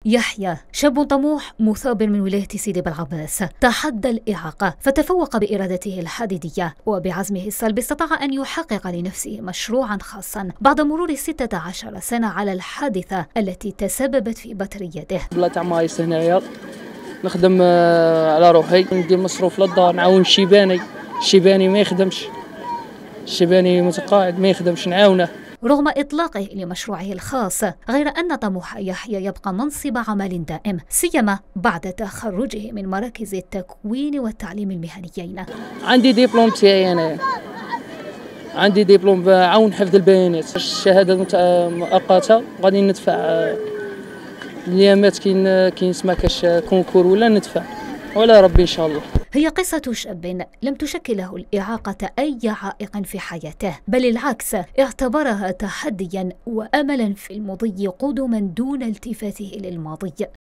يحيى شاب طموح مثابر من ولاية سيدي بالعباس، تحدى الإعاقة فتفوق بإرادته الحديدية، وبعزمه الصلب استطاع أن يحقق لنفسه مشروعا خاصا بعد مرور 16 سنة على الحادثة التي تسببت في بتر يده. بلا تاع مايس هنايا نخدم على روحي، ندير مصروف للدار، نعاون الشيباني ما يخدمش، الشيباني متقاعد ما يخدمش، نعاونه. رغم إطلاقه لمشروعه الخاص، غير أن طموح يحيى يبقى منصب عمل دائم، سيما بعد تخرجه من مراكز التكوين والتعليم المهنيين. عندي ديبلوم تاعي أنا، عندي ديبلوم بعون حفظ البيانات، الشهادة مؤقتة، غادي ندفع اليامات كي نسمع كاش كونكور ولا ندفع، ولا ربي إن شاء الله. هي قصة شاب لم تشكل له الإعاقة أي عائق في حياته، بل العكس، اعتبرها تحديا وأملا في المضي قدما دون التفاته للماضي.